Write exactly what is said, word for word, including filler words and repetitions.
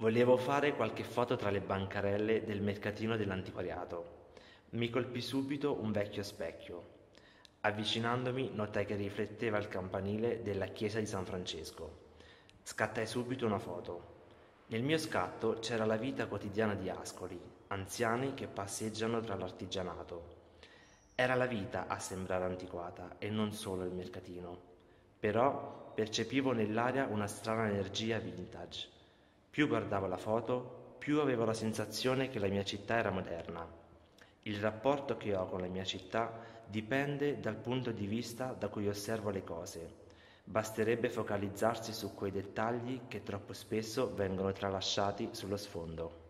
Volevo fare qualche foto tra le bancarelle del mercatino dell'antiquariato. Mi colpì subito un vecchio specchio. Avvicinandomi notai che rifletteva il campanile della chiesa di San Francesco. Scattai subito una foto. Nel mio scatto c'era la vita quotidiana di Ascoli, anziani che passeggiano tra l'artigianato. Era la vita a sembrare antiquata e non solo il mercatino. Però percepivo nell'aria una strana energia vintage. Più guardavo la foto, più avevo la sensazione che la mia città era moderna. Il rapporto che ho con la mia città dipende dal punto di vista da cui osservo le cose. Basterebbe focalizzarsi su quei dettagli che troppo spesso vengono tralasciati sullo sfondo.